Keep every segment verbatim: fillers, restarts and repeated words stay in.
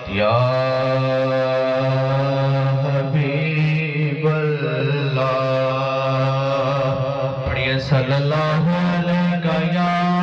یا حبیب اللہ پڑھیے صلی اللہ علیہ یا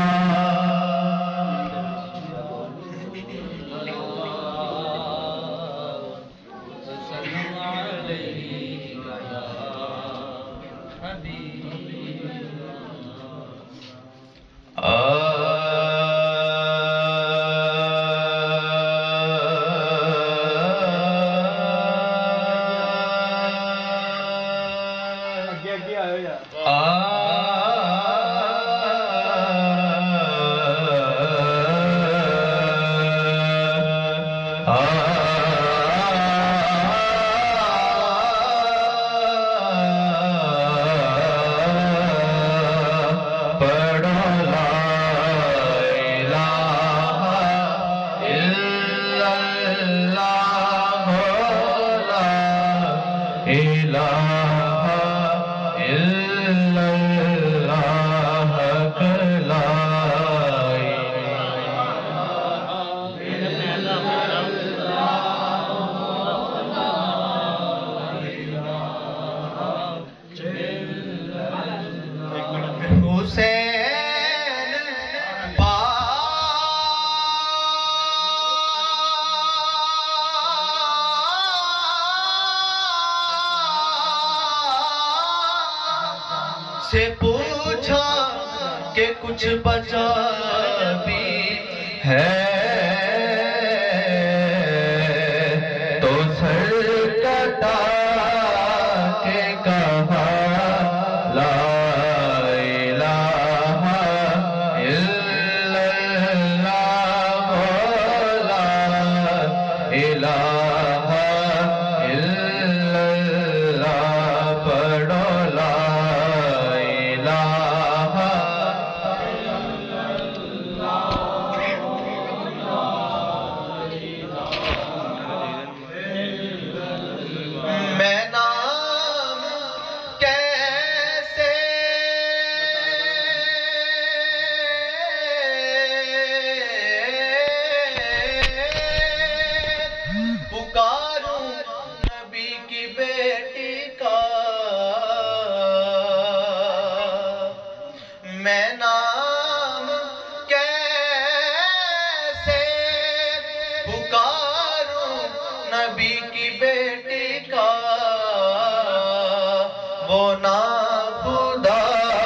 سے پوچھا کہ کچھ بچا بھی ہے تو سر کٹا کے کہا لا الہ الا اللہ لا الہ الا اللہ پڑھو لا میں نام کیسے پکاروں نبی کی بیٹی کا وہ ناخدا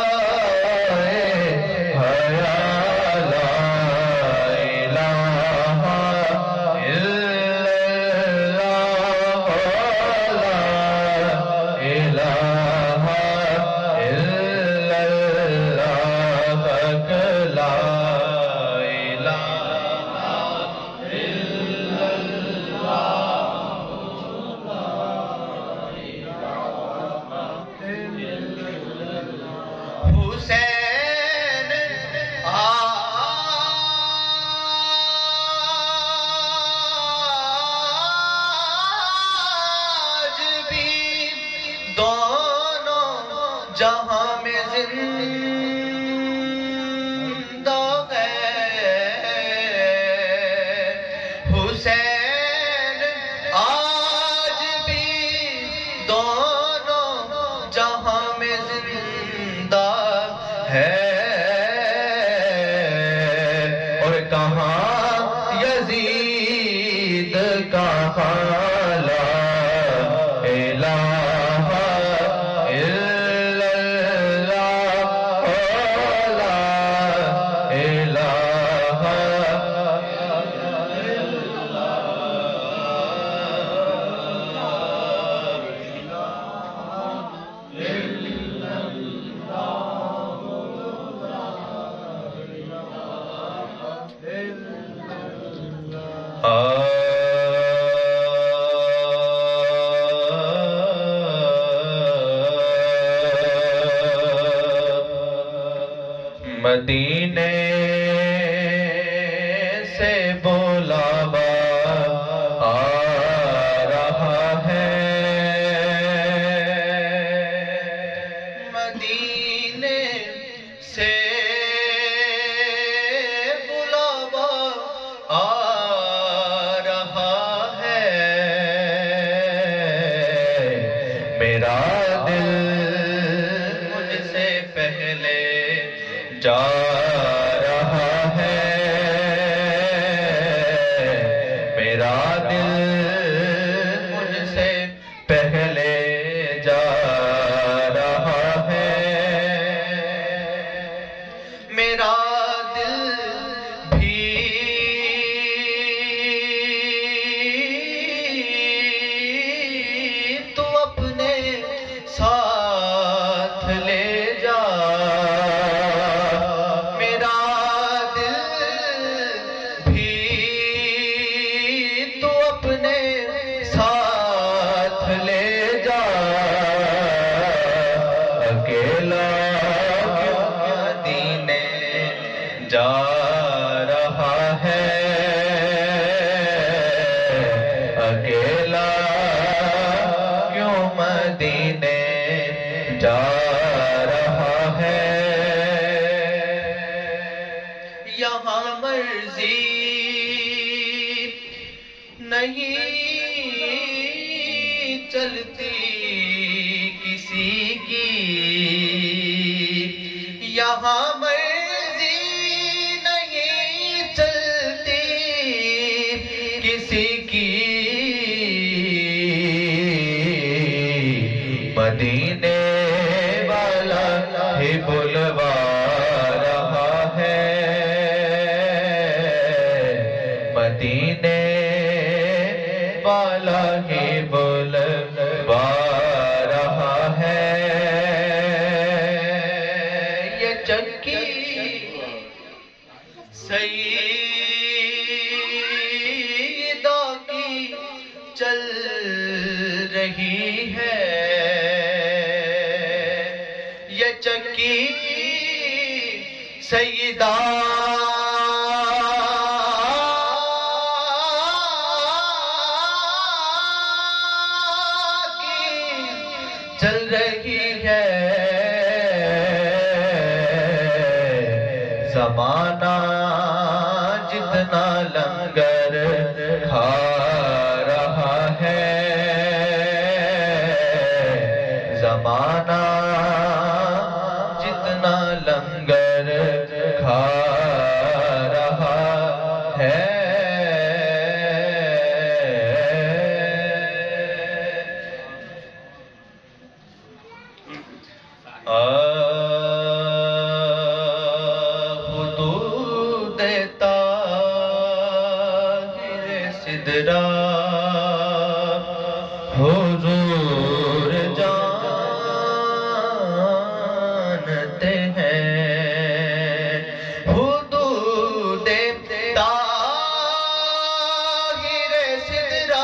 جہاں میں زندہ ہے حسین آج بھی دونوں جہاں میں زندہ ہے اور کہاں یزید کا خالہ مدینے سے بولاوا آ رہا ہے مدینے سے بولاوا آ رہا میرا دل مجھ سے پہلے جا رہا ہے، میرا دل مجھ سے پہلے جا رہا ہے، میرا دل بھی تو اپنے ساتھ لے جا، میرا دل بھی تو اپنے ساتھ لے جا، اکیلا کیوں مدینے جا رہا ہے، اکیلا کیوں مدینے جا رہا ہے، یہاں مرضی نہیں چلتی کسی کی، یہاں مرضی نہیں چلتی کسی کی، مدینے والا ہی بلوا رہا ہے، مدینے والا ہی بلوا رہا ہے، یہ چکی سیدہ کی چل رہی ہے، یہ چکی سیدہ کی چل رہی ہے، زمانہ جتنا لنگر کھا رہا ہے، زمانہ جتنا لنگر کھا رہا ہے، حدود طاہر سدرا حضور جانتے ہیں، حدود طاہر سدرا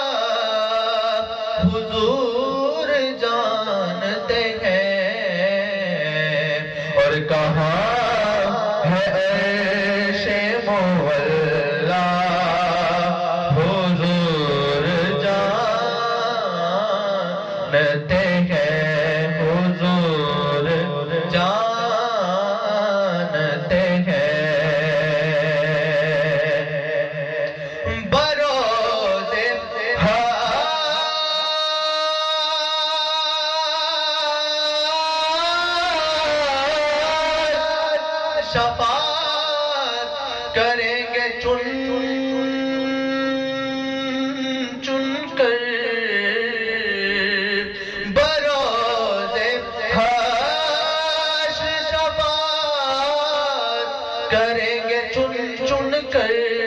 حضور جانتے ہیں، اور کہاں ہے عرش مولا حضور جانتے ہیں، حضور جانتے ہیں، بروز شفاعت کریں گے چن چن کر، بروز حشر شفاعت کریں گے چن چن کر،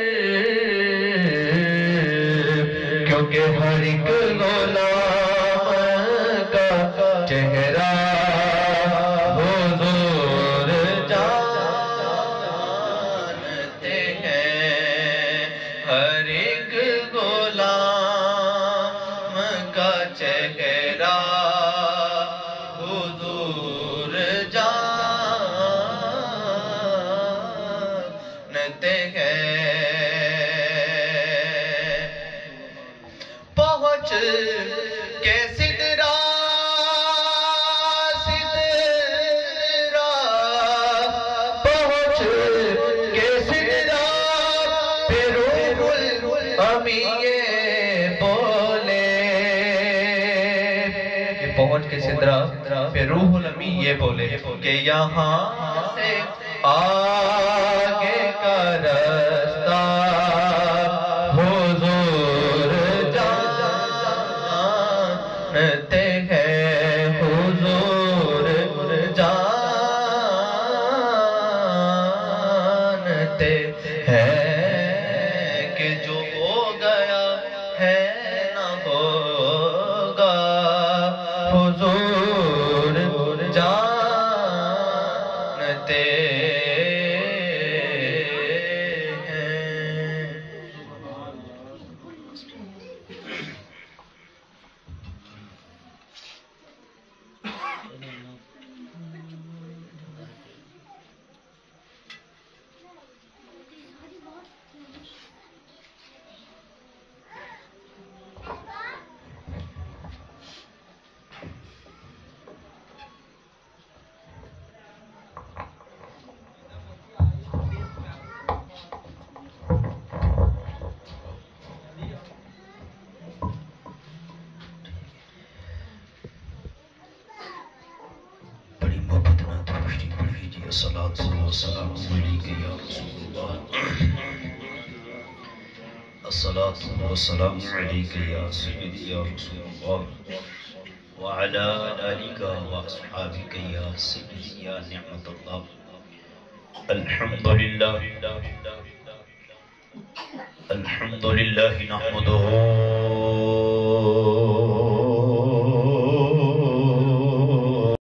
کیونکہ ہر ایک غلام کا چہرہ حضور جانتے ہیں، ہر ایک غلام کا چہرہ حضور جانتے ہیں، پہنچ کے سدرا سدرا پہنچ کے سدرا پھر روح الامی بولے، سدرہ پھر روح الامین یہ بولے کہ یہاں سے آگے کا رستہ حضور جانتے ہیں، حضور جانتے ہیں کہ جو ہو گیا ہے نہ ہوگا، حضور جانتے ہیں۔ بڑی محبت نہ درشتی پڑھی جی الصلاۃ والسلام علیک یا رسول اللہ، الصلاۃ والسلام علیک یا سیدی یا رسول اللہ، وعلی آلک واصحابک یا سیدی یا نعمت اللہ۔ الحمدللہ الحمدللہ نحمدہ